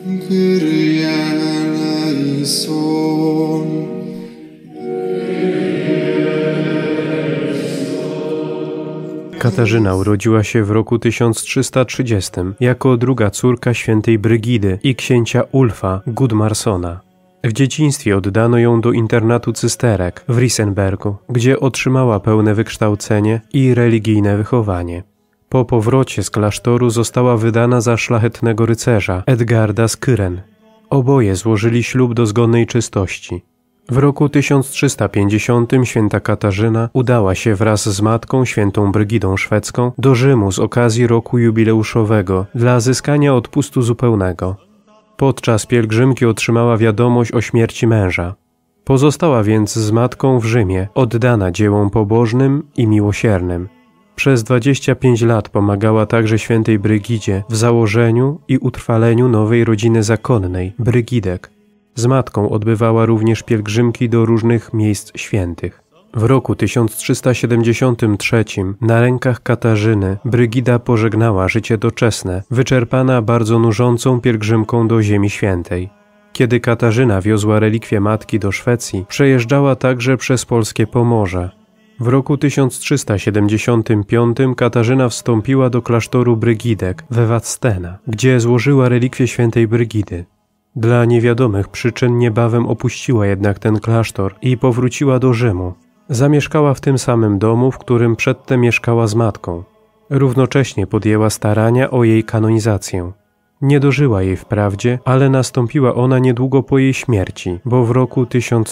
Kyrie eleison. Katarzyna urodziła się w roku 1330 jako druga córka świętej Brygidy i księcia Ulfa Gudmarsona. W dzieciństwie oddano ją do internatu cysterek w Risenbergu, gdzie otrzymała pełne wykształcenie i religijne wychowanie. Po powrocie z klasztoru została wydana za szlachetnego rycerza Edgarda z Kyren. Oboje złożyli ślub do zgonnej czystości. W roku 1350 święta Katarzyna udała się wraz z matką świętą Brygidą Szwedzką do Rzymu z okazji roku jubileuszowego dla zyskania odpustu zupełnego. Podczas pielgrzymki otrzymała wiadomość o śmierci męża. Pozostała więc z matką w Rzymie, oddana dziełom pobożnym i miłosiernym. Przez 25 lat pomagała także świętej Brygidzie w założeniu i utrwaleniu nowej rodziny zakonnej, Brygidek. Z matką odbywała również pielgrzymki do różnych miejsc świętych. W roku 1373 na rękach Katarzyny Brygida pożegnała życie doczesne, wyczerpana bardzo nużącą pielgrzymką do Ziemi Świętej. Kiedy Katarzyna wiozła relikwie matki do Szwecji, przejeżdżała także przez polskie Pomorze. W roku 1375 Katarzyna wstąpiła do klasztoru Brygidek we Vadstena, gdzie złożyła relikwie świętej Brygidy. Dla niewiadomych przyczyn niebawem opuściła jednak ten klasztor i powróciła do Rzymu. Zamieszkała w tym samym domu, w którym przedtem mieszkała z matką. Równocześnie podjęła starania o jej kanonizację. Nie dożyła jej wprawdzie, ale nastąpiła ona niedługo po jej śmierci, bo w roku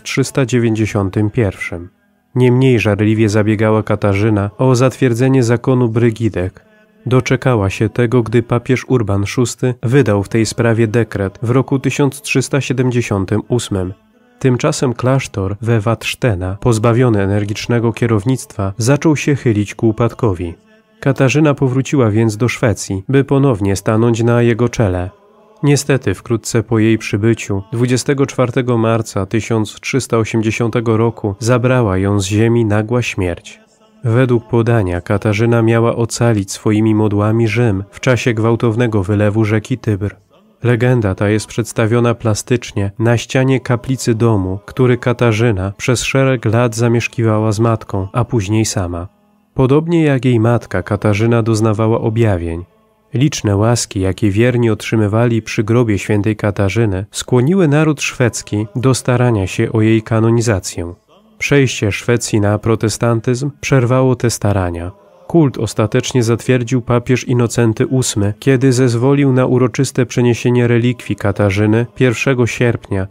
1391. Niemniej żarliwie zabiegała Katarzyna o zatwierdzenie zakonu Brygidek. Doczekała się tego, gdy papież Urban VI wydał w tej sprawie dekret w roku 1378. Tymczasem klasztor we Vadstena, pozbawiony energicznego kierownictwa, zaczął się chylić ku upadkowi. Katarzyna powróciła więc do Szwecji, by ponownie stanąć na jego czele. Niestety wkrótce po jej przybyciu, 24 marca 1380 roku, zabrała ją z ziemi nagła śmierć. Według podania Katarzyna miała ocalić swoimi modłami Rzym w czasie gwałtownego wylewu rzeki Tybr. Legenda ta jest przedstawiona plastycznie na ścianie kaplicy domu, który Katarzyna przez szereg lat zamieszkiwała z matką, a później sama. Podobnie jak jej matka, Katarzyna doznawała objawień. Liczne łaski, jakie wierni otrzymywali przy grobie świętej Katarzyny, skłoniły naród szwedzki do starania się o jej kanonizację. Przejście Szwecji na protestantyzm przerwało te starania. Kult ostatecznie zatwierdził papież Innocenty VIII, kiedy zezwolił na uroczyste przeniesienie relikwii Katarzyny 1 sierpnia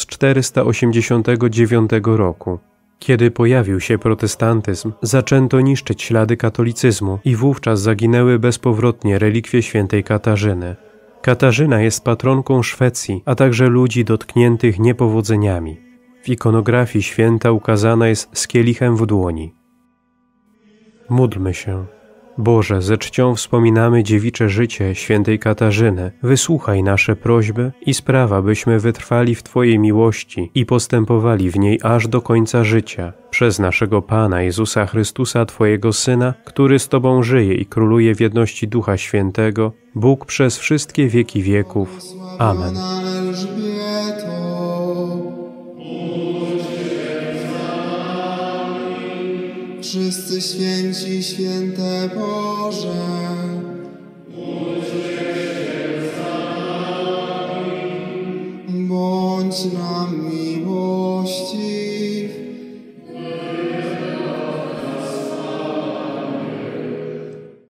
1489 roku. Kiedy pojawił się protestantyzm, zaczęto niszczyć ślady katolicyzmu i wówczas zaginęły bezpowrotnie relikwie świętej Katarzyny. Katarzyna jest patronką Szwecji, a także ludzi dotkniętych niepowodzeniami. W ikonografii święta ukazana jest z kielichem w dłoni. Módlmy się. Boże, ze czcią wspominamy dziewicze życie świętej Katarzyny. Wysłuchaj nasze prośby i spraw, byśmy wytrwali w Twojej miłości i postępowali w niej aż do końca życia. Przez naszego Pana Jezusa Chrystusa, Twojego Syna, który z Tobą żyje i króluje w jedności Ducha Świętego, Bóg przez wszystkie wieki wieków. Amen. Wszyscy święci, święte Boże, bądź nam miłościwy.